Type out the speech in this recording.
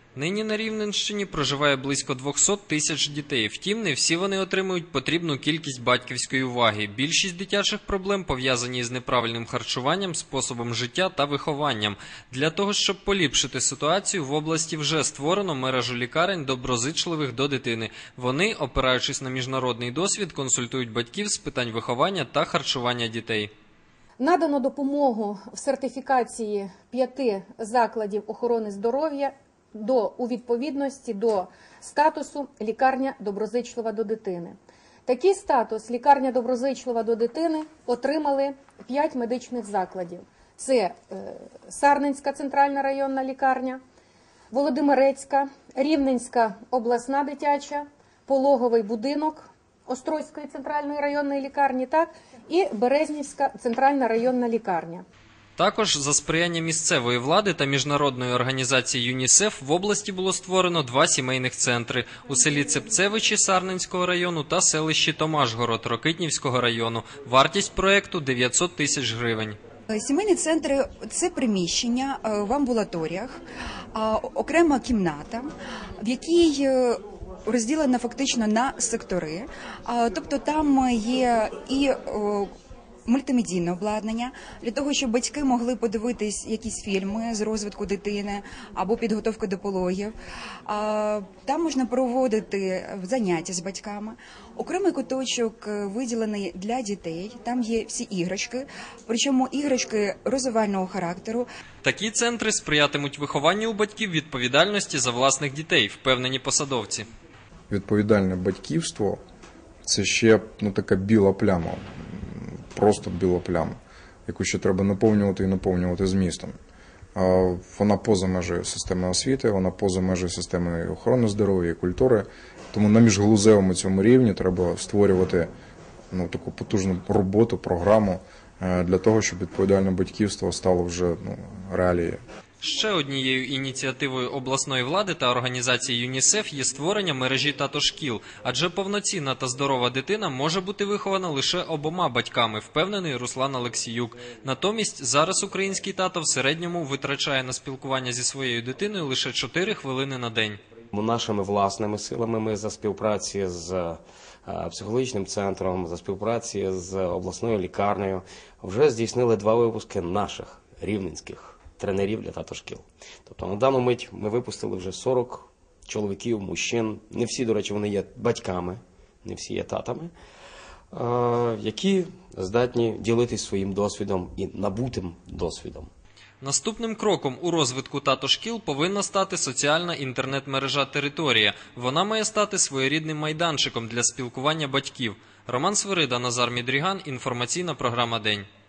Нині на Рівненщині проживає близько 200 тисяч дітей. Втім, не всі вони отримують потрібну кількість батьківської уваги. Більшість дитячих проблем пов'язані з неправильним харчуванням, способом життя та вихованням. Для того, щоб поліпшити ситуацію, в області вже створено мережу лікарень доброзичливих до дитини. Вони, опираючись на міжнародний досвід, консультують батьків з питань виховання та харчування дітей. Надано допомогу в сертифікації 5 закладів охорони здоров'я у відповідності до статусу «Лікарня доброзичлива до дитини». Такий статус «Лікарня доброзичлива до дитини» отримали 5 медичних закладів. Це Сарненська центральна районна лікарня, Володимирецька, Рівненська обласна дитяча, Пологовий будинок Острозької центральної районної лікарні, і Березнівська центральна районна лікарня. Також за сприяння місцевої влади та міжнародної організації ЮНІСЕФ в області було створено 2 сімейних центри – у селі Цепцевичі Сарненського району та селищі Томашгород Рокитнівського району. Вартість проєкту – 900 тисяч гривень. Сімейні центри – це приміщення в амбулаторіях, окрема кімната, в якій розділена фактично на сектори, тобто там є і мультимедійне обладнання, для того, щоб батьки могли подивитись якісь фільми з розвитку дитини або підготовки до пологів. Там можна проводити заняття з батьками. Окремий куточок виділений для дітей, там є всі іграшки, причому іграшки розвивального характеру. Такі центри сприятимуть вихованню у батьків відповідальності за власних дітей, впевнені посадовці. Відповідальне батьківство – це ще така біла пляма. Просто біла пляма, яку ще треба наповнювати і наповнювати змістом. Вона поза межею системи освіти, вона поза межею системи охорони здоров'я і культури. Тому на міжгалузевому цьому рівні треба створювати таку потужну роботу, програму для того, щоб відповідальне батьківство стало вже реалією. Ще однією ініціативою обласної влади та організації ЮНІСЕФ є створення мережі тато-шкіл, адже повноцінна та здорова дитина може бути вихована лише обома батьками, впевнений Руслан Алексіюк. Натомість зараз український тато в середньому витрачає на спілкування зі своєю дитиною лише 4 хвилини на день. Нашими власними силами ми за співпраці з психологічним центром, за співпраці з обласною лікарнею вже здійснили 2 випуски наших рівненських тренерів для тато-шкіл. Тобто на дану мить ми випустили вже 40 чоловіків, мужчин. Не всі, до речі, вони є батьками, не всі є татами, які здатні ділитись своїм досвідом і набутим досвідом. Наступним кроком у розвитку тато-шкіл повинна стати соціальна інтернет-мережа «Територія». Вона має стати своєрідним майданчиком для спілкування батьків. Роман Свирида, Назар Мідріган, інформаційна програма «День».